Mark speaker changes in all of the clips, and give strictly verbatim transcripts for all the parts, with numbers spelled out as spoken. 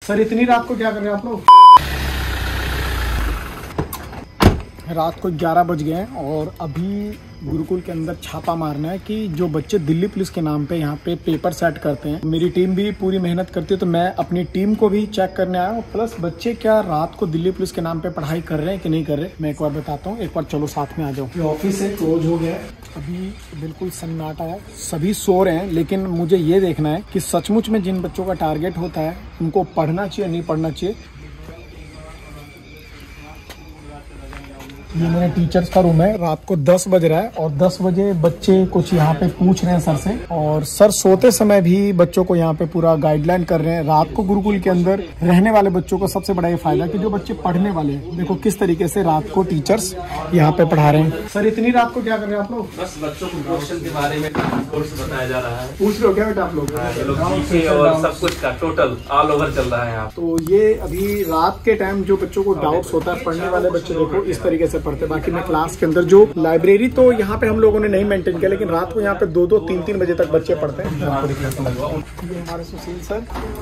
Speaker 1: Sir इतनी रात को क्या कर रहे हैं आप लोग? रात को ग्यारह बज गए हैं और अभी गुरुकुल के अंदर छापा मारना है कि जो बच्चे दिल्ली पुलिस के नाम पे यहाँ पे पेपर सेट करते हैं। मेरी टीम भी पूरी मेहनत करती है, तो मैं अपनी टीम को भी चेक करने आया हूँ। प्लस बच्चे क्या रात को दिल्ली पुलिस के नाम पे पढ़ाई कर रहे हैं कि नहीं कर रहे, मैं एक बार बताता हूँ। एक बार चलो साथ में आ जाओ। ये ऑफिस है, क्लोज हो गया है, अभी बिल्कुल सन्नाटा है, सभी सो रहे हैं। लेकिन मुझे ये देखना है कि सचमुच में जिन बच्चों का टारगेट होता है उनको पढ़ना चाहिए नहीं पढ़ना चाहिए। ये मेरे टीचर्स का रूम है। रात को दस बज रहा है और दस बजे बच्चे कुछ यहाँ पे पूछ रहे हैं सर से, और सर सोते समय भी बच्चों को यहाँ पे पूरा गाइडलाइन कर रहे हैं। रात को गुरुकुल के अंदर रहने वाले बच्चों को सबसे बड़ा ये फायदा कि जो बच्चे पढ़ने वाले हैं, देखो किस तरीके से रात को टीचर्स यहाँ पे पढ़ा रहे हैं। सर इतनी रात को क्या कर रहे हैं आप लोग?
Speaker 2: बस बच्चों को क्वेश्चन के बारे में कोर्स बताया जा रहा है।
Speaker 1: पूछ रहे हो क्या बेटा आप लोग?
Speaker 2: और सब कुछ का टोटल ऑल ओवर चल रहा है यहाँ।
Speaker 1: तो ये अभी रात के टाइम जो बच्चों को डाउट्स होता है, पढ़ने वाले बच्चे देखो इस तरीके से पढ़ते। बाकी मैं क्लास के अंदर जो लाइब्रेरी तो यहाँ पे हम लोगों ने नहीं मेंटेन किया, लेकिन रात को यहाँ पे दो दो तीन तीन बजे तक बच्चे पढ़ते हैं। ये हमारे सुशील सर,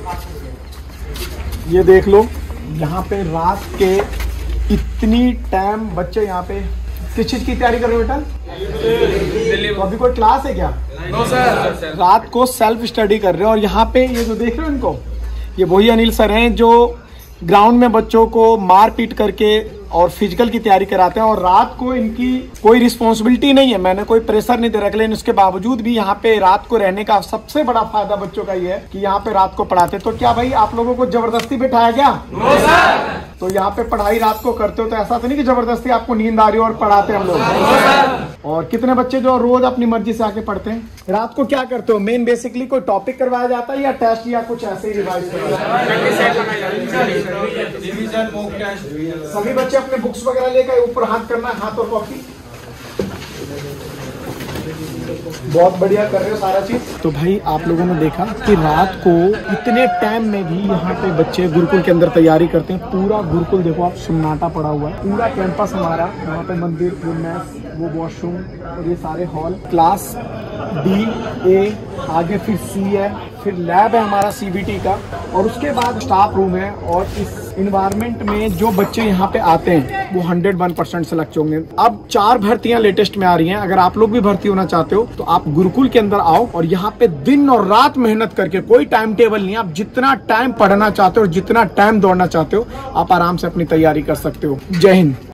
Speaker 1: ये देख लो यहाँ पे रात के इतनी टाइम बच्चे यहाँ पे किस चीज की तैयारी कर रहे हो बेटा? तो अभी कोई क्लास है क्या? No sir. रात को सेल्फ स्टडी कर रहे हो। और यहाँ पे ये जो देख रहे हो इनको, ये वही अनिल सर हैं जो ग्राउंड में बच्चों को मार पीट करके और फिजिकल की तैयारी कराते हैं। और रात को इनकी कोई रिस्पॉन्सिबिलिटी नहीं है, मैंने कोई प्रेशर नहीं दे रखा, लेकिन उसके बावजूद भी यहाँ पे रात को रहने का सबसे बड़ा फायदा बच्चों का ये है कि यहाँ पे रात को पढ़ाते। तो क्या भाई आप लोगों को जबरदस्ती बिठाया गया? No sir. तो यहाँ पे पढ़ाई रात को करते हो तो ऐसा तो नहीं कि जबरदस्ती आपको नींद आ रही हो और पढ़ाते हम लोग? No sir. और कितने बच्चे जो रोज अपनी मर्जी से आके पढ़ते हैं? रात को क्या करते हो? मेन बेसिकली कोई टॉपिक करवाया जाता है या टेस्ट या कुछ ऐसे ही रिवाइज? सभी बच्चे अपने बुक्स वगैरह लेकर ऊपर हाथ करना है, हाथ और कॉपी। बहुत बढ़िया कर रहे हो सारा चीज। तो भाई आप लोगों ने देखा कि रात को इतने टाइम में भी यहाँ पे बच्चे गुरुकुल के अंदर तैयारी करते हैं। पूरा गुरुकुल देखो आप, सन्नाटा पड़ा हुआ है। पूरा कैंपस हमारा, यहाँ पे मंदिर, वो मैस, वो वॉशरूम और ये सारे हॉल। क्लास डी ए, आगे फिर सी है, फिर लैब है हमारा सीबीटी का, और उसके बाद स्टाफ रूम है। और इस इन्वायरमेंट में जो बच्चे यहाँ पे आते हैं वो हंड्रेड वन परसेंट सेलेक्ट होंगे। अब चार भर्तियां लेटेस्ट में आ रही हैं। अगर आप लोग भी भर्ती होना चाहते हो तो आप गुरुकुल के अंदर आओ और यहाँ पे दिन और रात मेहनत करके, कोई टाइम टेबल नहीं, आप जितना टाइम पढ़ना चाहते हो, जितना टाइम दौड़ना चाहते हो, आप आराम से अपनी तैयारी कर सकते हो। जय हिंद।